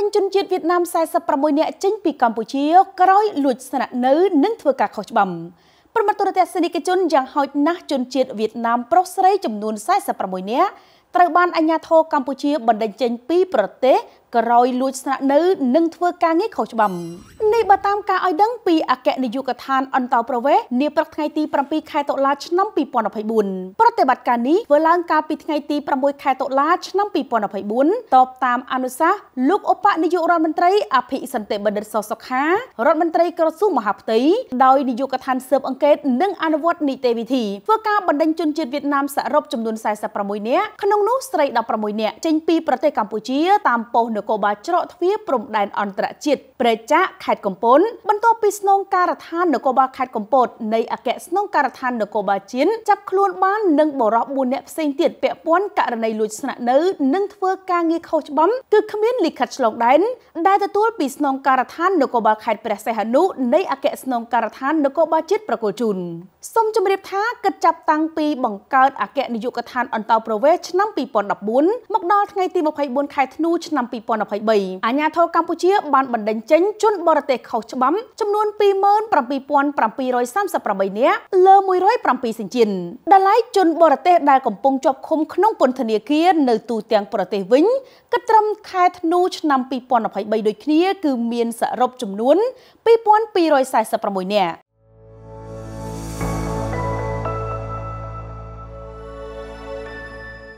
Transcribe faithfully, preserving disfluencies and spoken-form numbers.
ជនជាតិវៀតណាមសែសិបប្រាំមួយនាក់ចេញពីកម្ពុជាក្រោយលួចស្នាក់នៅនិងធ្វើការខុសច្បាប់ប្រមាណទូរទស្សនិកជនយ៉ាងហោចណាស់ជនជាតិវៀតណាមប្រុសស្រីចំនួនសែសិបប្រាំមួយនាក់ត្រូវបានអាជ្ញាធរកម្ពុជាបណ្តេញចេញពីប្រទេសក្រោយលួចស្នាក់នៅនិងធ្វើការងារខុសច្បាប់នេះបើតាមការឲ្យដឹងពីអគ្គនាយកដ្ឋានអន្តោប្រវេសន៍នាព្រឹកថ្ងៃទីប្រាំពីរខែតុលាឆ្នាំពីរពាន់ម្ភៃបួនប្រតិបត្តិការនេះធ្វើឡើងកាលពីថ្ងៃទីប្រាំមួយខែតុលាឆ្នាំពីរពាន់ម្ភៃបួនតបតាមអនុសាសន៍លោកឧបនាយករដ្ឋមន្ត្រីអភិសន្តិបណ្ឌិត សុខា រដ្ឋមន្ត្រីក្រសួងមហាផ្ទៃដោយនាយកដ្ឋានស៊ើបអង្កេតនិងអនុវត្តនីតិវិធីធ្វើការបណ្តេញជនជាតិវៀតណាមសរុបចំនួនសែសិបប្រាំមួយនាក់ក្នុងនោះស្រីដប់ប្រាំមួយនាក់ចេញពីប្រទេសកម្ពុជាតាមប៉ុស្តិ៍នគរបាលច្រកទ្វារព្រំដែនអន្តរជាតិព្រែកចាកខេត្តកំពតបន្ទាប់ពីស្នងការដ្ឋាននគរបាលខេត្តកំពតនៃអគ្គស្នងការដ្ឋាននគរបាលជាតិចាប់ខ្លួនបាននិងបរិសុទ្ធបួននាក់ផ្សេងទៀតពាក់ព័ន្ធករណីលួចស្នាក់នៅនិងធ្វើការងារខុសច្បាប់គឺគ្មានលិខិតឆ្លងដែនដែលទទួលពីស្នងការដ្ឋាននគរបាលខេត្តព្រះសីហនុនៃអគ្គស្នងការដ្ឋាននគរបាលជាតិប្រគល់ជូនសូមជម្រាបថាគិតចាប់តាំងពីបង្កើតអគ្គនាយកដ្ឋានអន្តោប្រវេសន៍ឆ្នាំពីរពាន់ដប់បួនមកដល់ថ្ងៃទីម្ភៃបួនខែធ្នូឆ្នាំពីរពាន់ម្ភៃបីអាជ្ញាធរកម្ពុជាបានបណ្តេញចេញជនបរទេសខុសច្បាប់ចំនួនពីរម៉ឺនប្រាំពីរពាន់ប្រាំពីររយសាមសិបប្រាំបីនាក់លើមួយរយប្រាំពីរសញ្ជាតិដែលឡែកជនបរទេសដែលកំពុងជាប់ឃុំក្នុងពន្ធនាគារនៅទូទាំងប្រទេសវិញគិតត្រឹមខែធ្នូឆ្នាំពីរពាន់ម្ភៃបីដូចគ្នាគឺមានសរុបចំនួនពីរពាន់ពីររយសែសិបប្រាំមួយនាក់